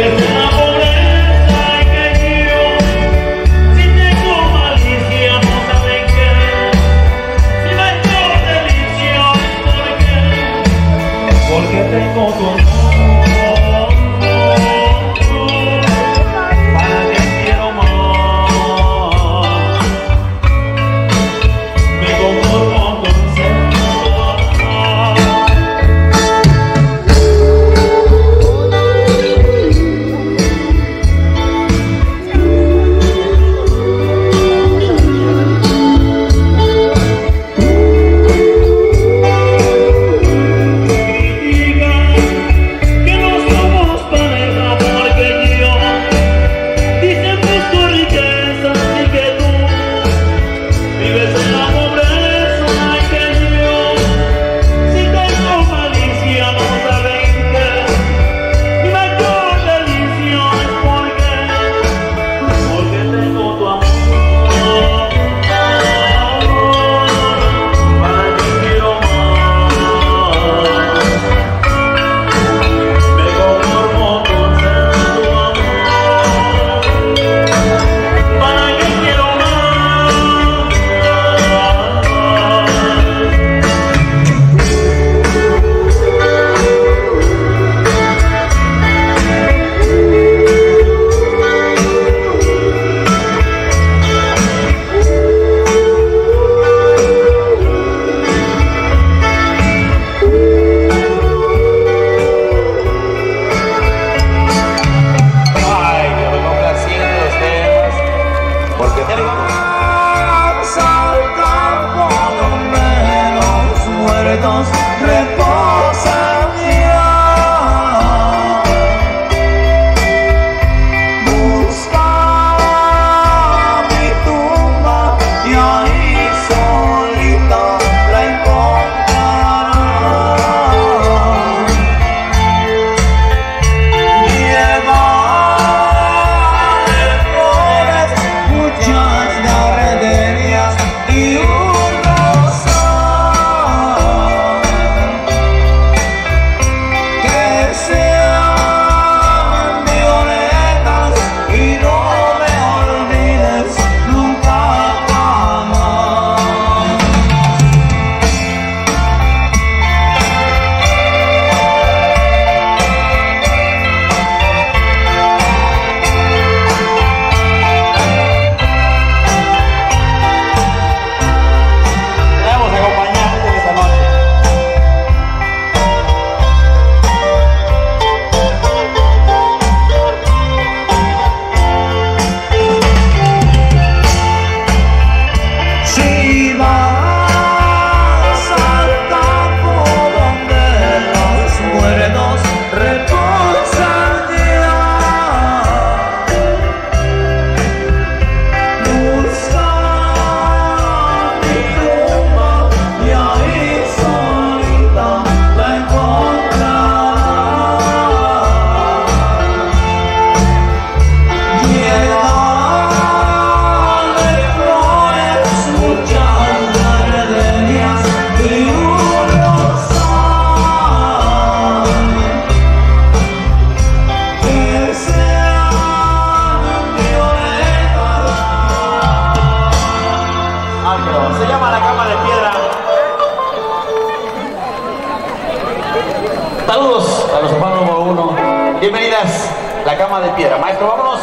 Saludos a los hermanos número 1. Bienvenidas, La Cama de Piedra. Maestro, vámonos.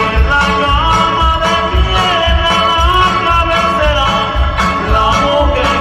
La mujer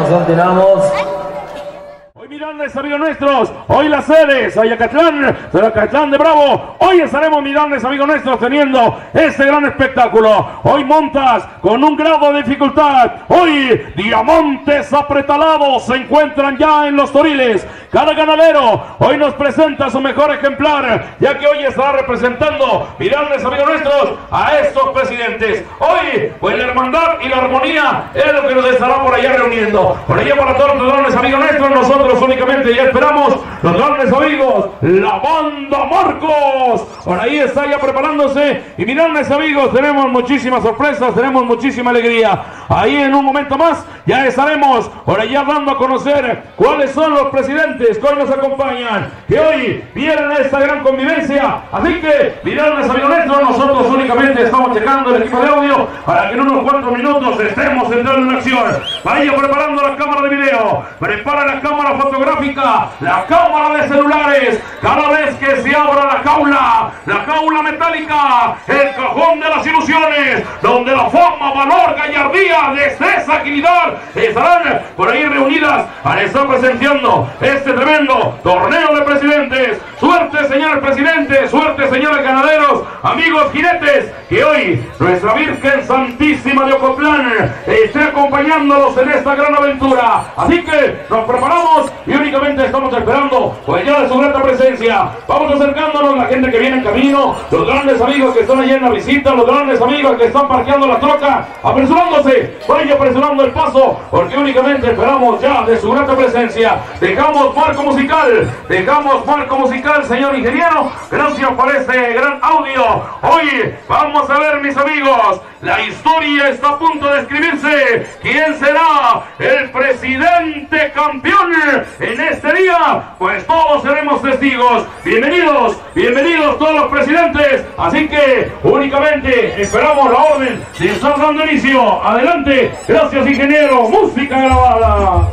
continuamos. Hoy Mirandes, amigos nuestros, hoy las sedes, Ayacatlán de Bravo, hoy estaremos Mirandes, amigos nuestros, teniendo este gran espectáculo. Hoy montas con un grado de dificultad, hoy diamantes apretalados se encuentran ya en los toriles. Cada ganadero hoy nos presenta su mejor ejemplar, ya que hoy estará representando Mirandes, amigos nuestros, a estos presidentes. Hoy, pues la hermandad y la armonía es lo que nos estará por allá reuniendo. Por allá para todos los grandes amigos nuestros, nosotros únicamente ya esperamos los grandes amigos, la banda Marcos. Por ahí está ya preparándose. Y Mirandes, amigos, tenemos muchísimas sorpresas, tenemos muchísima alegría. Ahí en un momento más ya estaremos por allá dando a conocer cuáles son los presidentes que hoy nos acompañan, que hoy vienen a esta gran convivencia. Así que, Mirandes, amigos nuestros, nosotros únicamente estamos checando el equipo de audio para que en unos cuantos minutos estemos entrando en acción. Vaya preparando la cámara de video, prepara la cámara fotográfica, la cámara de celulares. Cada vez que se abra la jaula metálica, el cajón de las ilusiones, donde la forma, valor, gallardía, destreza, agilidad estarán por ahí reunidas para estar presenciando este tremendo torneo de presidentes. Suerte, señores presidentes, suerte, señores ganaderos, amigos jinetes, que hoy nuestra Virgen Santísima de Ocotlán esté acompañándolos en esta gran aventura. Así que nos preparamos y únicamente estamos esperando pues ya de su grata presencia. Vamos acercándonos, la gente que viene en camino, los grandes amigos que están allá en la visita, los grandes amigos que están parqueando la troca, apresurándose, vaya apresurando el paso, porque únicamente esperamos ya de su grata presencia. Dejamos marco musical, señor ingeniero. Gracias por este gran audio. Hoy vamos a ver, mis amigos, la historia está a punto de escribirse. ¿Quién será el presidente campeón en este día? Pues todos seremos testigos. Bienvenidos todos los presidentes. Así que únicamente esperamos la orden de estar dando inicio. Adelante. Gracias, ingeniero. Música grabada.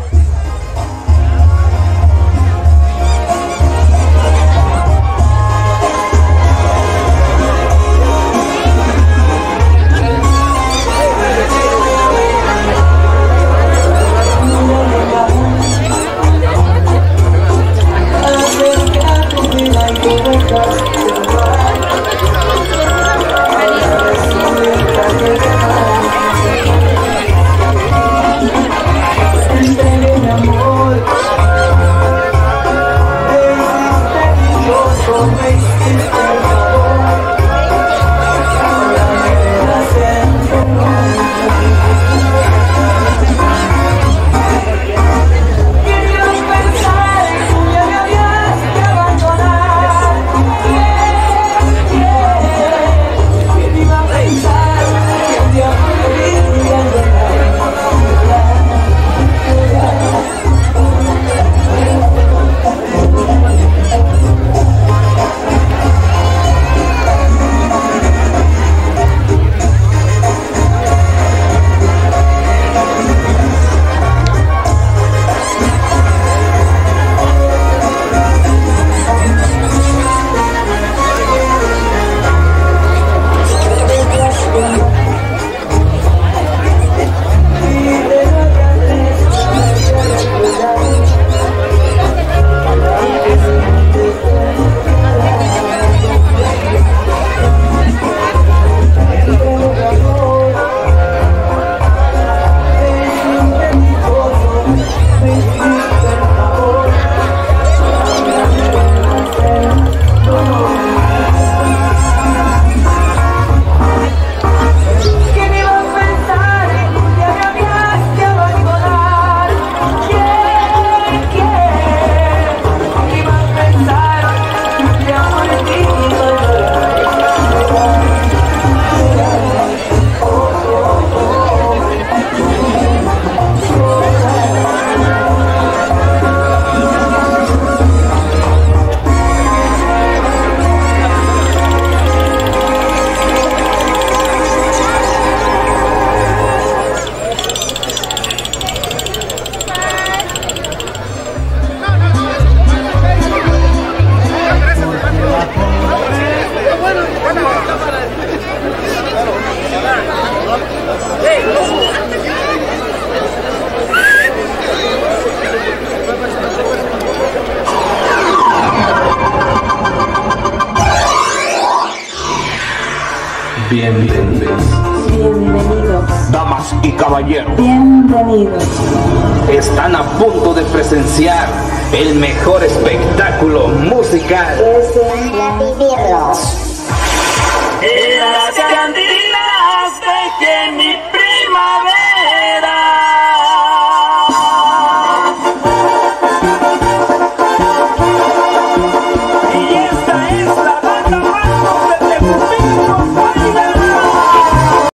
Bienvenidos. Bienvenidos. Damas y caballeros, Bienvenidos. están a punto de presenciar el mejor espectáculo musical. Es vivirlo. En la cantina.